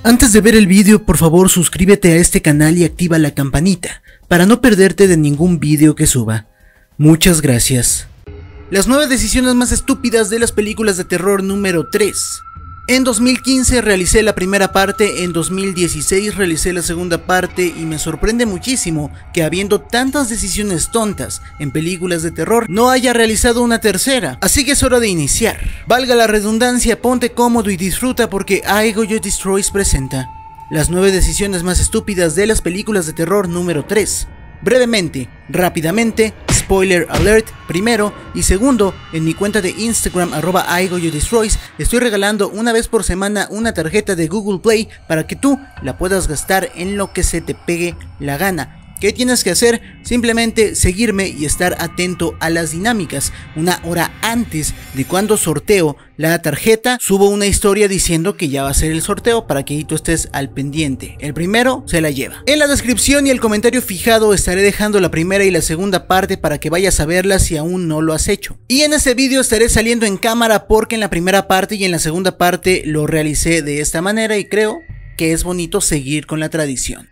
Antes de ver el vídeo, por favor suscríbete a este canal y activa la campanita para no perderte de ningún vídeo que suba. Muchas gracias. Las 9 decisiones más estúpidas de las películas de terror número 3. En 2015 realicé la primera parte, en 2016 realicé la segunda parte y me sorprende muchísimo que habiendo tantas decisiones tontas en películas de terror no haya realizado una tercera, así que es hora de iniciar. Valga la redundancia, ponte cómodo y disfruta porque Aigo Yo Destroys presenta las 9 decisiones más estúpidas de las películas de terror número 3. Brevemente, rápidamente, spoiler alert, primero, y segundo, en mi cuenta de Instagram @AigoYoDestroys estoy regalando una vez por semana una tarjeta de Google Play para que tú la puedas gastar en lo que se te pegue la gana. ¿Qué tienes que hacer? Simplemente seguirme y estar atento a las dinámicas. Una hora antes de cuando sorteo la tarjeta, subo una historia diciendo que ya va a ser el sorteo para que ahí tú estés al pendiente. El primero se la lleva. En la descripción y el comentario fijado estaré dejando la primera y la segunda parte para que vayas a verla si aún no lo has hecho. Y en este vídeo estaré saliendo en cámara porque en la primera parte y en la segunda parte lo realicé de esta manera y creo que es bonito seguir con la tradición.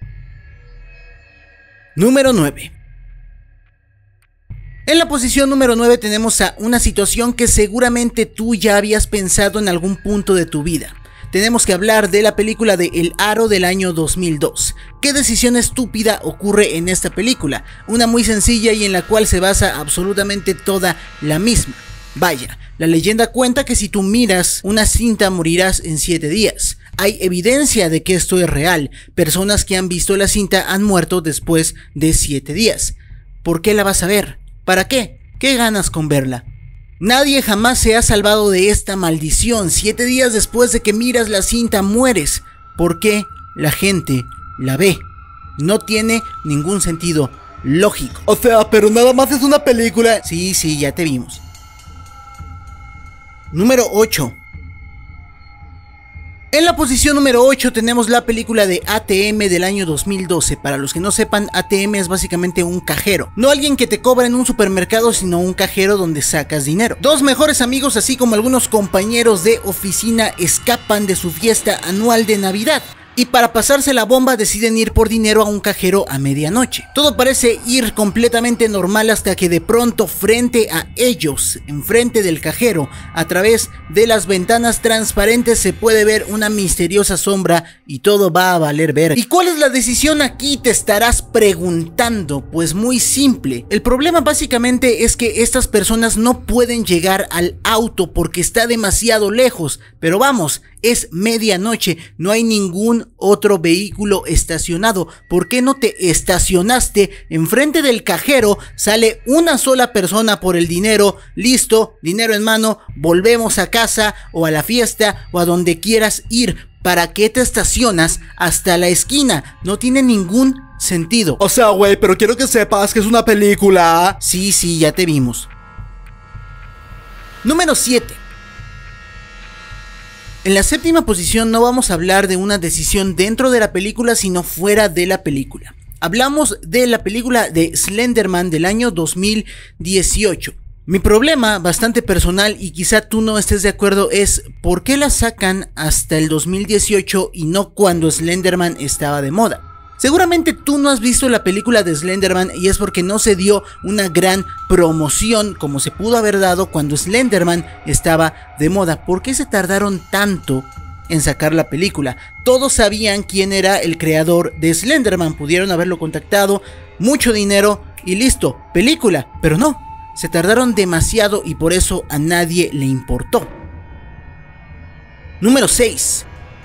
Número 9. En la posición número 9 tenemos a una situación que seguramente tú ya habías pensado en algún punto de tu vida. Tenemos que hablar de la película de El Aro del año 2002. ¿Qué decisión estúpida ocurre en esta película? Una muy sencilla y en la cual se basa absolutamente toda la misma. Vaya, la leyenda cuenta que si tú miras una cinta morirás en 7 días. Hay evidencia de que esto es real. Personas que han visto la cinta han muerto después de 7 días. ¿Por qué la vas a ver? ¿Para qué? ¿Qué ganas con verla? Nadie jamás se ha salvado de esta maldición. 7 días después de que miras la cinta mueres. ¿Por qué la gente la ve? No tiene ningún sentido lógico. O sea, pero nada más es una película. Sí, ya te vimos. Número 8. En la posición número 8 tenemos la película de ATM del año 2012. Para los que no sepan, ATM es básicamente un cajero. No alguien que te cobra en un supermercado, sino un cajero donde sacas dinero. Dos mejores amigos, así como algunos compañeros de oficina, escapan de su fiesta anual de Navidad. Y para pasarse la bomba deciden ir por dinero a un cajero a medianoche. Todo parece ir completamente normal hasta que de pronto frente a ellos, enfrente del cajero, a través de las ventanas transparentes se puede ver una misteriosa sombra y todo va a valer ver. ¿Y cuál es la decisión aquí? Te estarás preguntando. Pues muy simple. El problema básicamente es que estas personas no pueden llegar al auto porque está demasiado lejos. Pero vamos, es medianoche, no hay ningún otro vehículo estacionado. ¿Por qué no te estacionaste enfrente del cajero? Sale una sola persona por el dinero, listo, dinero en mano, volvemos a casa o a la fiesta o a donde quieras ir. ¿Para qué te estacionas hasta la esquina? No tiene ningún sentido. O sea, güey, pero quiero que sepas que es una película. Sí, ya te vimos. Número 7. En la séptima posición no vamos a hablar de una decisión dentro de la película, sino fuera de la película. Hablamos de la película de Slenderman del año 2018. Mi problema, bastante personal y quizá tú no estés de acuerdo, es ¿por qué la sacan hasta el 2018 y no cuando Slenderman estaba de moda? Seguramente tú no has visto la película de Slenderman y es porque no se dio una gran promoción como se pudo haber dado cuando Slenderman estaba de moda. ¿Por qué se tardaron tanto en sacar la película? Todos sabían quién era el creador de Slenderman, pudieron haberlo contactado, mucho dinero y listo, película, pero no, se tardaron demasiado y por eso a nadie le importó. Número 6.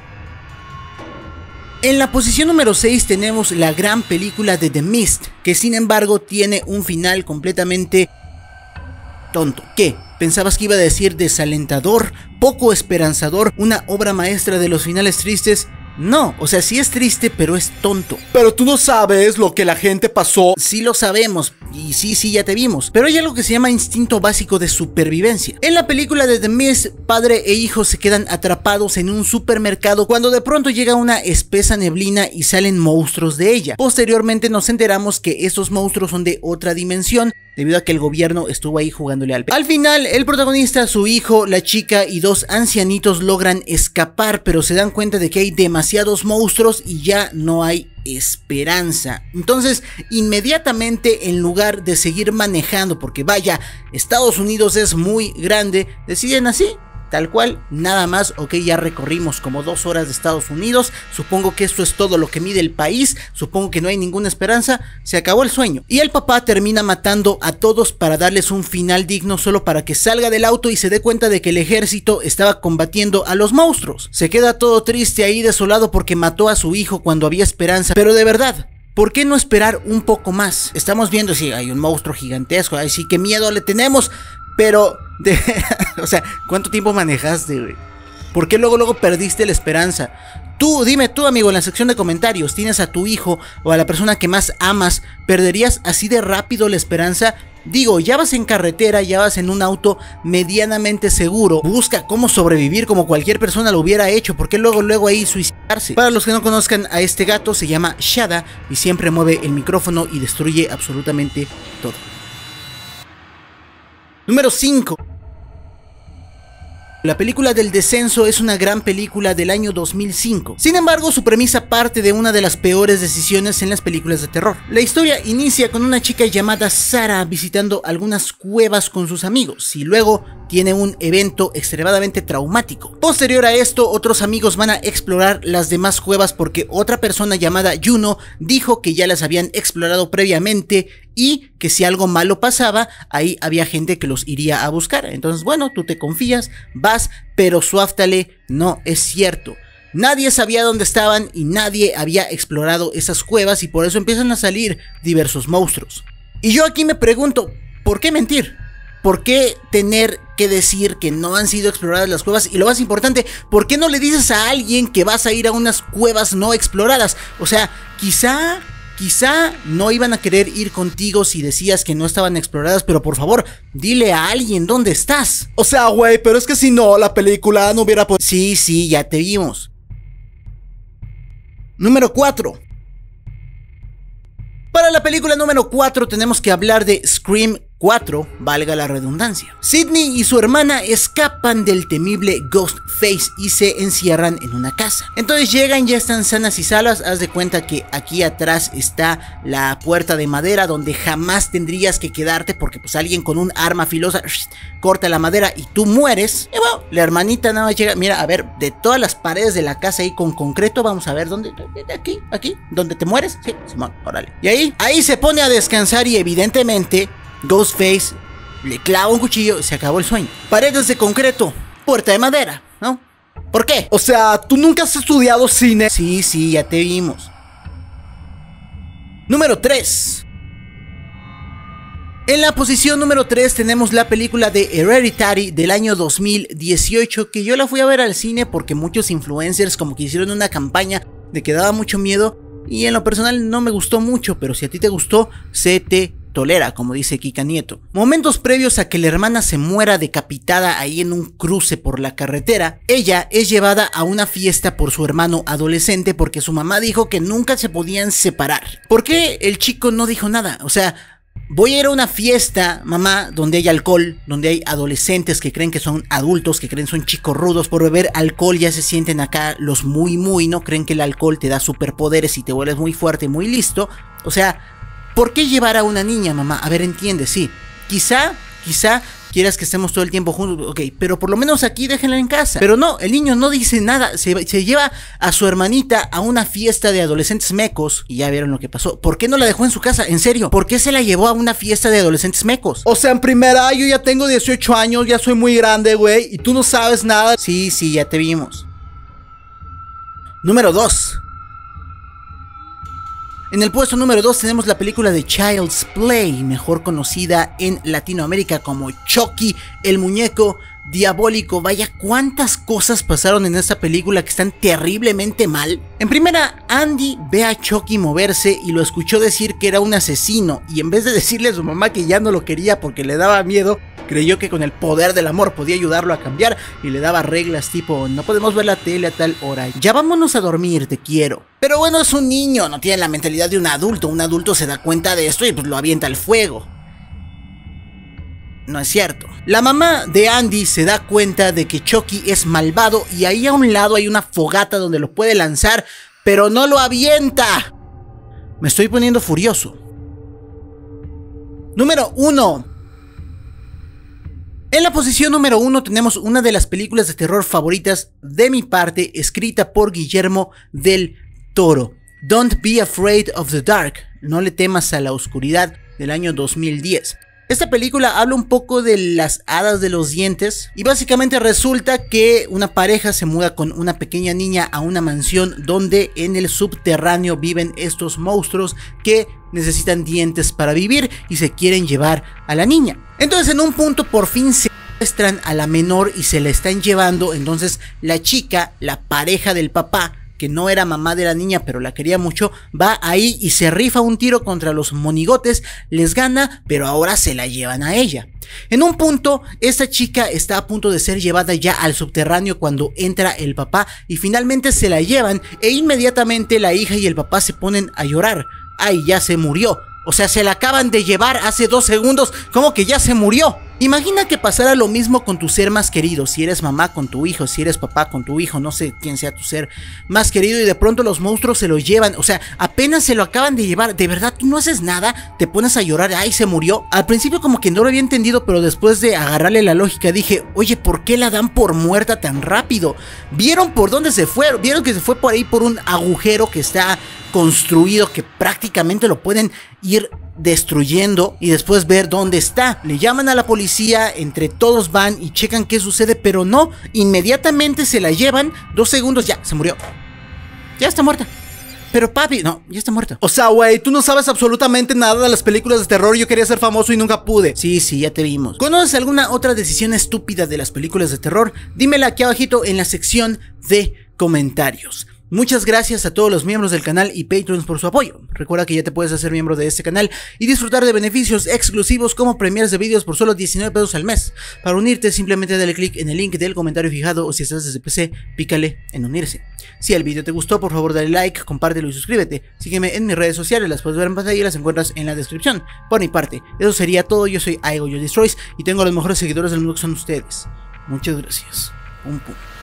En la posición número 6 tenemos la gran película de The Mist, que sin embargo tiene un final completamente tonto. ¿Qué? ¿Pensabas que iba a decir desalentador, poco esperanzador, una obra maestra de los finales tristes? No, o sea, sí es triste, pero es tonto. Pero tú no sabes lo que la gente pasó. Sí lo sabemos, Y sí, ya te vimos. Pero hay algo que se llama instinto básico de supervivencia. En la película de The Mist, padre e hijo se quedan atrapados en un supermercado cuando de pronto llega una espesa neblina y salen monstruos de ella. Posteriormente nos enteramos que estos monstruos son de otra dimensión, debido a que el gobierno estuvo ahí jugándole al... Al final, el protagonista, su hijo, la chica y dos ancianitos logran escapar, pero se dan cuenta de que hay demasiados monstruos y ya no hay esperanza. Entonces, inmediatamente, en lugar de seguir manejando, porque vaya, Estados Unidos es muy grande, deciden así, tal cual, nada más. Ok, ya recorrimos como 2 horas de Estados Unidos, supongo que esto es todo lo que mide el país, supongo que no hay ninguna esperanza, se acabó el sueño. Y el papá termina matando a todos para darles un final digno, solo para que salga del auto y se dé cuenta de que el ejército estaba combatiendo a los monstruos. Se queda todo triste ahí, desolado, porque mató a su hijo cuando había esperanza, pero de verdad, ¿por qué no esperar un poco más? Estamos viendo si hay un monstruo gigantesco, ay sí, qué miedo le tenemos, pero... o sea, ¿cuánto tiempo manejaste, güey? ¿Por qué luego perdiste la esperanza? Tú, dime tú, amigo, en la sección de comentarios, ¿tienes a tu hijo o a la persona que más amas? ¿Perderías así de rápido la esperanza? Digo, ya vas en carretera, ya vas en un auto medianamente seguro. Busca cómo sobrevivir como cualquier persona lo hubiera hecho. ¿Por qué luego ahí suicidarse? Para los que no conozcan a este gato, se llama Shada y siempre mueve el micrófono y destruye absolutamente todo. Número 5. La película del descenso es una gran película del año 2005. Sin embargo, su premisa parte de una de las peores decisiones en las películas de terror. La historia inicia con una chica llamada Sarah visitando algunas cuevas con sus amigos y luego tiene un evento extremadamente traumático. Posterior a esto, otros amigos van a explorar las demás cuevas porque otra persona llamada Juno dijo que ya las habían explorado previamente y que si algo malo pasaba, ahí había gente que los iría a buscar. Entonces, bueno, tú te confías, vas, pero suáftale, no es cierto. Nadie sabía dónde estaban y nadie había explorado esas cuevas y por eso empiezan a salir diversos monstruos. Y yo aquí me pregunto, ¿por qué mentir? ¿Por qué tener que decir que no han sido exploradas las cuevas? Y lo más importante, ¿por qué no le dices a alguien que vas a ir a unas cuevas no exploradas? O sea, quizá no iban a querer ir contigo si decías que no estaban exploradas, pero por favor, dile a alguien dónde estás. O sea, güey, pero es que si no, la película no hubiera podido... Sí, ya te vimos. Número 4. Para la película número 4 tenemos que hablar de Scream 4, valga la redundancia. Sidney y su hermana escapan del temible Ghostface y se encierran en una casa. Entonces llegan, ya están sanas y salvas. Haz de cuenta que aquí atrás está la puerta de madera donde jamás tendrías que quedarte porque pues alguien con un arma filosa corta la madera y tú mueres. Y bueno, la hermanita nada más llega, mira, a ver, de todas las paredes de la casa ahí con concreto, vamos a ver dónde, aquí, donde te mueres. Sí, Simón, órale. Y ahí se pone a descansar y evidentemente Ghostface le clava un cuchillo y se acabó el sueño. Paredes de concreto, puerta de madera, ¿no? ¿Por qué? O sea, ¿tú nunca has estudiado cine? Sí, ya te vimos. Número 3. En la posición número 3 tenemos la película de Hereditary del año 2018, que yo la fui a ver al cine porque muchos influencers como que hicieron una campaña de que daba mucho miedo y en lo personal no me gustó mucho, pero si a ti te gustó, se te tolera, como dice Kika Nieto. Momentos previos a que la hermana se muera decapitada ahí en un cruce por la carretera, ella es llevada a una fiesta por su hermano adolescente porque su mamá dijo que nunca se podían separar. ¿Por qué el chico no dijo nada? O sea, voy a ir a una fiesta, mamá, donde hay alcohol, donde hay adolescentes que creen que son adultos, que creen son chicos rudos. Por beber alcohol ya se sienten acá los muy, ¿no? Creen que el alcohol te da superpoderes y te vuelves muy fuerte, muy listo. O sea, ¿por qué llevar a una niña, mamá? A ver, entiende, sí. Quizá quieras que estemos todo el tiempo juntos, ok, pero por lo menos aquí déjenla en casa. Pero no, el niño no dice nada, se lleva a su hermanita a una fiesta de adolescentes mecos y ya vieron lo que pasó. ¿Por qué no la dejó en su casa? En serio, ¿por qué se la llevó a una fiesta de adolescentes mecos? O sea, en primera, yo ya tengo 18 años, ya soy muy grande, güey, y tú no sabes nada. Sí, ya te vimos. Número 2. En el puesto número 2 tenemos la película de Child's Play, mejor conocida en Latinoamérica como Chucky, el muñeco diabólico. Vaya, cuántas cosas pasaron en esta película que están terriblemente mal. En primera, Andy ve a Chucky moverse y lo escuchó decir que era un asesino, y en vez de decirle a su mamá que ya no lo quería porque le daba miedo, creyó que con el poder del amor podía ayudarlo a cambiar y le daba reglas tipo: no podemos ver la tele a tal hora, ya vámonos a dormir, te quiero. Pero bueno, es un niño, no tiene la mentalidad de un adulto se da cuenta de esto y pues lo avienta al fuego. No es cierto. La mamá de Andy se da cuenta de que Chucky es malvado y ahí a un lado hay una fogata donde lo puede lanzar, pero no lo avienta. Me estoy poniendo furioso. Número 1. En la posición número 1 tenemos una de las películas de terror favoritas de mi parte, escrita por Guillermo del Toro. Don't Be Afraid of the Dark, no le temas a la oscuridad, del año 2010. Esta película habla un poco de las hadas de los dientes y básicamente resulta que una pareja se muda con una pequeña niña a una mansión donde en el subterráneo viven estos monstruos que necesitan dientes para vivir y se quieren llevar a la niña. Entonces en un punto por fin se secuestran a la menor y se la están llevando. Entonces la chica, la pareja del papá, que no era mamá de la niña pero la quería mucho, va ahí y se rifa un tiro contra los monigotes, les gana, pero ahora se la llevan a ella. En un punto, esta chica está a punto de ser llevada ya al subterráneo cuando entra el papá y finalmente se la llevan e inmediatamente la hija y el papá se ponen a llorar. ¡Ay, ya se murió! O sea, se la acaban de llevar hace 2 segundos, ¿cómo que ya se murió? Imagina que pasara lo mismo con tu ser más querido, si eres mamá con tu hijo, si eres papá con tu hijo, no sé quién sea tu ser más querido y de pronto los monstruos se lo llevan, o sea, apenas se lo acaban de llevar, de verdad tú no haces nada, te pones a llorar, ay, se murió. Al principio como que no lo había entendido, pero después de agarrarle la lógica dije, oye, ¿por qué la dan por muerta tan rápido? ¿Vieron por dónde se fue? ¿Vieron que se fue por ahí por un agujero que está construido, que prácticamente lo pueden ir destruyendo y después ver dónde está? Le llaman a la policía, entre todos van y checan qué sucede, pero no, inmediatamente se la llevan, 2 segundos, ya, se murió, ya está muerta. Pero papi, no, ya está muerta. O sea, güey, tú no sabes absolutamente nada de las películas de terror. Yo quería ser famoso y nunca pude. Sí, ya te vimos. ¿Conoces alguna otra decisión estúpida de las películas de terror? Dímela aquí abajito en la sección de comentarios. Muchas gracias a todos los miembros del canal y Patreons por su apoyo. Recuerda que ya te puedes hacer miembro de este canal y disfrutar de beneficios exclusivos como premieres de vídeos por solo 19 pesos al mes. Para unirte, simplemente dale click en el link del comentario fijado o si estás desde PC, pícale en unirse. Si el video te gustó, por favor dale like, compártelo y suscríbete. Sígueme en mis redes sociales, las puedes ver en pantalla y las encuentras en la descripción. Por mi parte, eso sería todo. Yo soy AegoYoDestroys y tengo a los mejores seguidores del mundo que son ustedes. Muchas gracias. Un punto.